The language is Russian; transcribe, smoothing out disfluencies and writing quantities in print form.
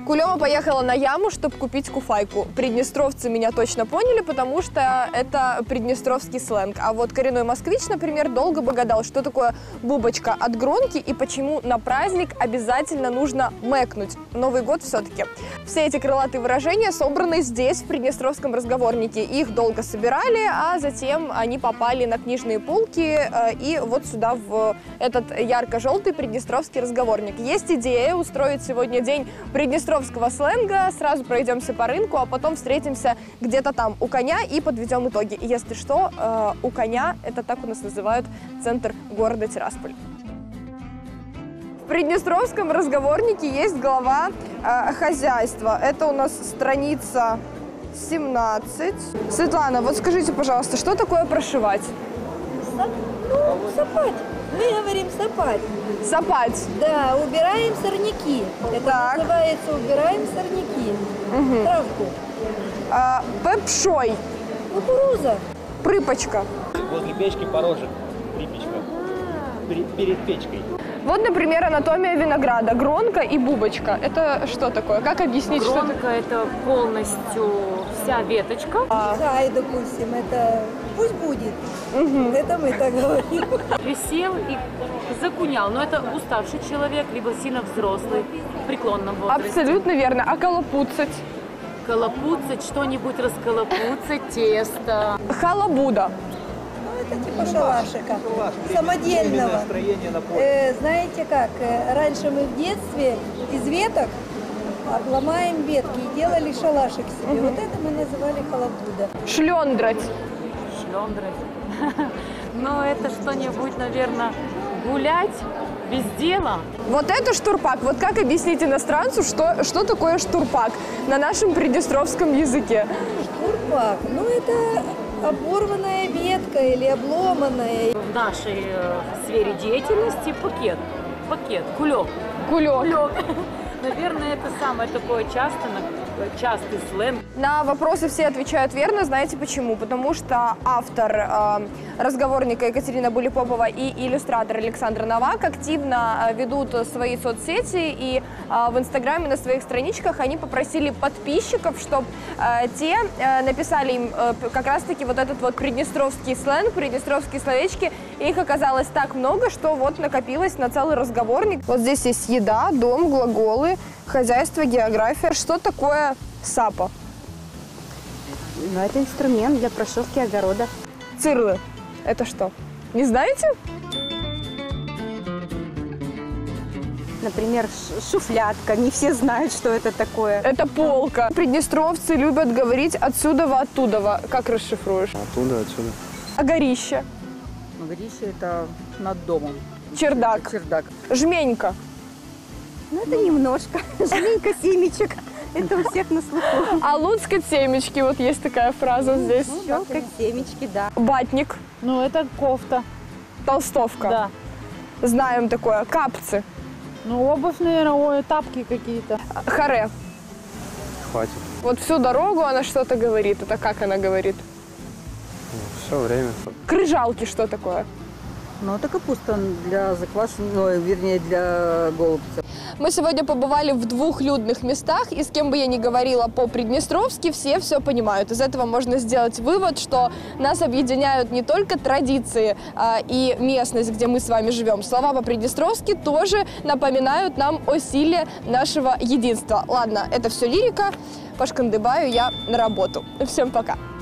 Кулема поехала на яму, чтобы купить куфайку. Приднестровцы меня точно поняли, потому что это приднестровский сленг. А вот коренной москвич, например, долго бы гадал, что такое бубочка от гронки и почему на праздник обязательно нужно мэкнуть. Новый год все-таки. Все эти крылатые выражения собраны здесь, в приднестровском разговорнике. Их долго собирали, а затем они попали на книжные полки и вот сюда, в этот ярко-желтый приднестровский разговорник. Есть идея устроить сегодня день приднестровского сленга. Сразу пройдемся по рынку, а потом встретимся где-то там у коня и подведем итоги. И если что, у коня, это так у нас называют центр города Тирасполь. В приднестровском разговорнике есть глава хозяйства. Это у нас страница 17. Светлана, вот скажите, пожалуйста, что такое прошивать? Сапать. Мы говорим сапать. Сапать. Да, убираем сорняки. Это Так. называется убираем сорняки. Травку. Пепшой. Кукуруза. Прыпочка. Возле печки порожек, припечка. Перед печкой. Вот, например, анатомия винограда. Гронка и бубочка. Это что такое? Как объяснить, что это? Гронка – это полностью вся веточка. Хай, допустим, это пусть будет. Это мы так говорим. Присел и закунял. Но это уставший человек, либо сильно взрослый, в преклонном возрасте. Абсолютно верно. А колопуцать? Колопуцать, что-нибудь расколопуцать, тесто. Халабуда. Это типа шалашика. Самодельного. Настроение на поле. Знаете как, раньше мы в детстве из веток обломаем ветки и делали шалашик себе. Вот это мы называли халабуда. Шлёндрать. Шлёндрать. Но это что-нибудь, наверное, гулять без дела. Вот это штурпак. Вот как объяснить иностранцу, что такое штурпак на нашем приднестровском языке? Штурпак, ну это оборванная ветка или обломанная. В нашей сфере деятельности пакет, кулек. Кулек. Наверное, это самое такое частый сленг. На вопросы все отвечают верно. Знаете почему? Потому что автор разговорника Екатерина Булипопова и иллюстратор Александр Новак активно ведут свои соцсети, и в Инстаграме на своих страничках они попросили подписчиков, чтобы те написали им как раз-таки вот этот вот приднестровский сленг, приднестровские словечки. Их оказалось так много, что вот накопилось на целый разговорник. Вот здесь есть еда, дом, глаголы, хозяйство, география. Что такое сапа? Ну, это инструмент для прошивки огорода. Цирлы. Это что? Не знаете? Например, шуфлятка. Не все знают, что это такое. Это полка. Приднестровцы любят говорить отсюда-оттуда. Как расшифруешь? Оттуда, отсюда. А горище? Горище – это над домом. Чердак. Чердак. Жменька. Ну, это немножко. Жменька семечек. Это у всех на слуху. А луцкать семечки. Вот есть такая фраза здесь. Щелкать семечки, да. Батник. Ну, это кофта. Толстовка. Да. Знаем такое. Капцы. Ну, обувь, наверное, тапки какие-то. Харе. Хватит. Вот всю дорогу она что-то говорит. Это как она говорит? Все время. Крыжалки что такое? Ну, это капуста для заквашенного, вернее, для голубца. Мы сегодня побывали в двух людных местах, и с кем бы я ни говорила по-приднестровски, все понимают. Из этого можно сделать вывод, что нас объединяют не только традиции и местность, где мы с вами живем. Слова по-приднестровски тоже напоминают нам о силе нашего единства. Ладно, это все лирика. Пошкандыбаю я на работу. Всем пока.